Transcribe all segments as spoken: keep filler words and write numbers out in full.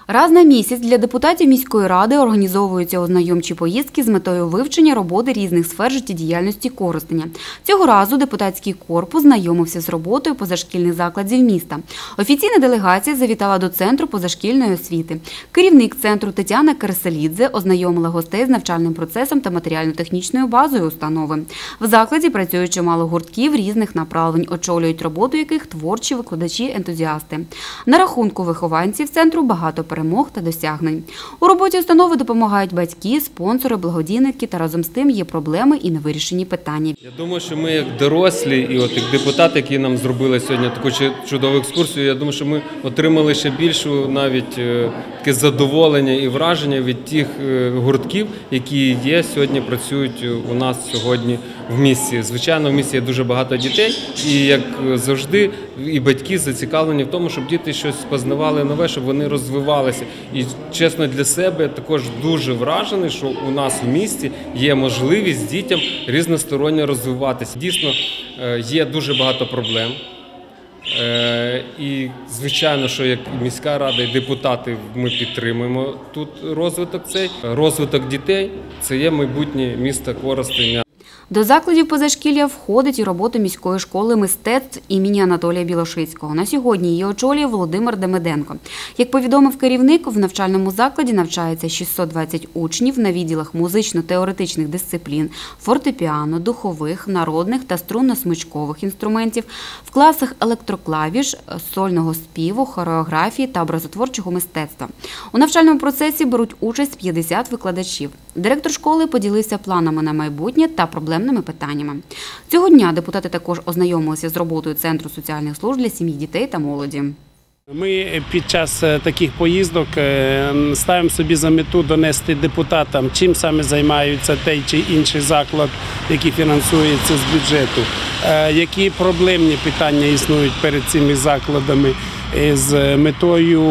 Раз на місяць для депутатів міської ради організовуються ознайомчі поїздки з метою вивчення роботи різних сфер життєдіяльності Коростеня. Цього разу депутатський корпус знайомився з роботою позашкільних закладів міста. Офіційна делегація завітала до Центру позашкільної освіти. Керівник центру Тетяна Кереселідзе ознайомила гостей з навчальним процесом та матеріально-технічною базою установи. В закладі працює чимало гуртків різних направлень, очолюють роботу яких творчі викладачі-ентузіасти. На рахунку вихованців центру багато перемог та досягнень. У роботі установи допомагають батьки, спонсори, благодійники та разом з тим є проблеми і невирішені питання. Я думаю, що ми як дорослі і от як депутати, які нам зробили сьогодні таку чудову екскурсію, я думаю, що ми отримали ще більшу навіть таке задоволення і враження від тих гуртків, які є сьогодні, працюють у нас сьогодні в місті. Звичайно, в місті є дуже багато дітей і, як завжди, і батьки зацікавлені в тому, щоб діти щось познавали нове, щоб вони розвивалися. І, чесно, для себе також дуже вражений, що у нас в місті є можливість дітям різносторонньо розвиватися. Дійсно, є дуже багато проблем. І, звичайно, що як міська рада і депутати ми підтримуємо тут розвиток цей. Розвиток дітей – це є майбутнє міста Коростеня. До закладів позашкілля входить і робота міської школи мистецтв імені Анатолія Білошицького. На сьогодні її очолює Володимир Демиденко. Як повідомив керівник, в навчальному закладі навчається шістсот двадцять учнів на відділах музично-теоретичних дисциплін, фортепіано, духових, народних та струнно-смичкових інструментів, в класах електроклавіш, сольного співу, хореографії та образотворчого мистецтва. У навчальному процесі беруть участь п'ятдесят викладачів. Директор школи поділився планами на майбутнє та проблемними питаннями. Цього дня депутати також ознайомилися з роботою Центру соціальних служб для сім'ї, дітей та молоді. Ми під час таких поїздок ставимо собі за мету донести депутатам, чим саме займаються той чи інший заклад, який фінансується з бюджету, які проблемні питання існують перед цими закладами, з метою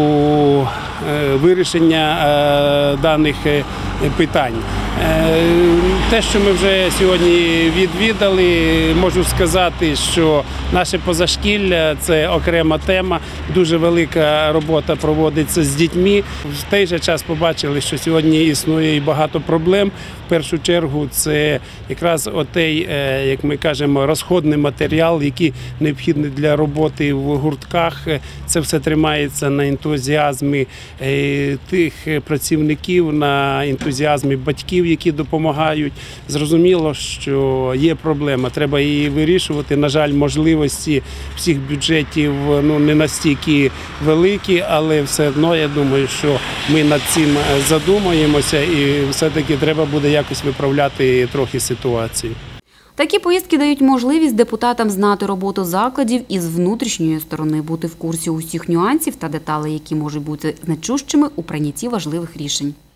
вирішення даних питань. Те, що ми вже сьогодні відвідали, можу сказати, що наше позашкілля – це окрема тема, дуже велика робота проводиться з дітьми. В той же час побачили, що сьогодні існує і багато проблем. В першу чергу це якраз отей, як ми кажемо, розходний матеріал, який необхідний для роботи в гуртках. Це все тримається на ентузіазмі тих працівників, на ентузіазмі батьків, які допомагають. Зрозуміло, що є проблема, треба її вирішувати. На жаль, можливості всіх бюджетів ну, не настільки великі, але все одно, я думаю, що ми над цим задумаємося і все-таки треба буде якось виправляти трохи ситуацію. Такі поїздки дають можливість депутатам знати роботу закладів і з внутрішньої сторони, бути в курсі усіх нюансів та деталей, які можуть бути значущими у прийнятті важливих рішень.